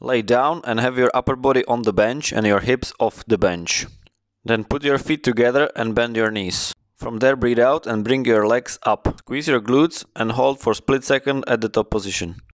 Lay down and have your upper body on the bench and your hips off the bench. Then put your feet together and bend your knees. From there, breathe out and bring your legs up. Squeeze your glutes and hold for split second at the top position.